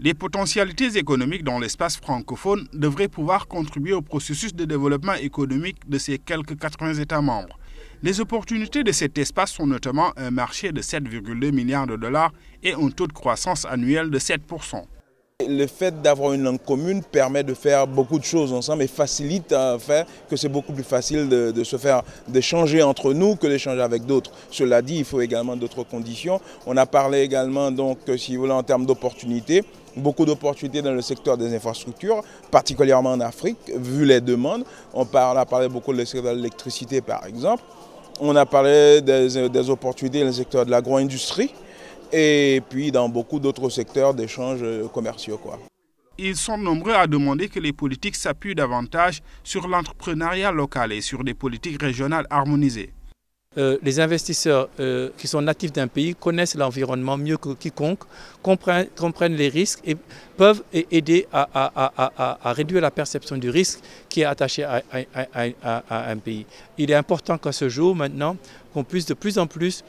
Les potentialités économiques dans l'espace francophone devraient pouvoir contribuer au processus de développement économique de ces quelques 80 États membres. Les opportunités de cet espace sont notamment un marché de 7,2 milliards de dollars et un taux de croissance annuel de 7%. Le fait d'avoir une langue commune permet de faire beaucoup de choses ensemble et facilite à faire que c'est beaucoup plus facile d'échanger entre nous que d'échanger avec d'autres. Cela dit, il faut également d'autres conditions. On a parlé également, donc, si vous voulez, en termes d'opportunités. Beaucoup d'opportunités dans le secteur des infrastructures, particulièrement en Afrique, vu les demandes. On a parlé beaucoup du secteur de l'électricité, par exemple. On a parlé des opportunités dans le secteur de l'agro-industrie. Et puis dans beaucoup d'autres secteurs d'échanges commerciaux. Ils sont nombreux à demander que les politiques s'appuient davantage sur l'entrepreneuriat local et sur des politiques régionales harmonisées. Les investisseurs qui sont natifs d'un pays connaissent l'environnement mieux que quiconque, comprennent les risques et peuvent aider à réduire la perception du risque qui est attaché à un pays. Il est important qu'à ce jour, maintenant, qu'on puisse de plus en plus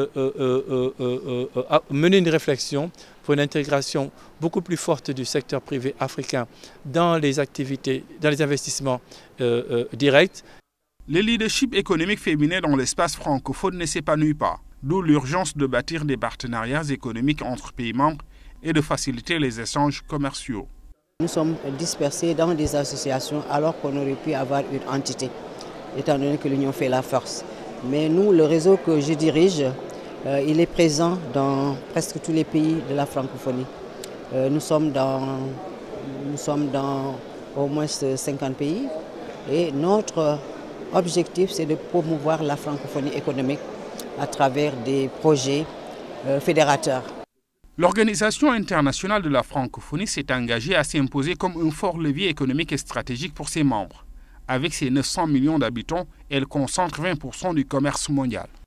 mener une réflexion pour une intégration beaucoup plus forte du secteur privé africain dans les activités, dans les investissements directs. Le leadership économique féminin dans l'espace francophone ne s'épanouit pas, d'où l'urgence de bâtir des partenariats économiques entre pays membres et de faciliter les échanges commerciaux. Nous sommes dispersés dans des associations alors qu'on aurait pu avoir une entité, étant donné que l'union fait la force. Mais nous, le réseau que je dirige, il est présent dans presque tous les pays de la francophonie. Nous sommes dans au moins 50 pays et notre objectif, c'est de promouvoir la francophonie économique à travers des projets fédérateurs. L'Organisation internationale de la francophonie s'est engagée à s'imposer comme un fort levier économique et stratégique pour ses membres. Avec ses 900 millions d'habitants, elle concentre 20% du commerce mondial.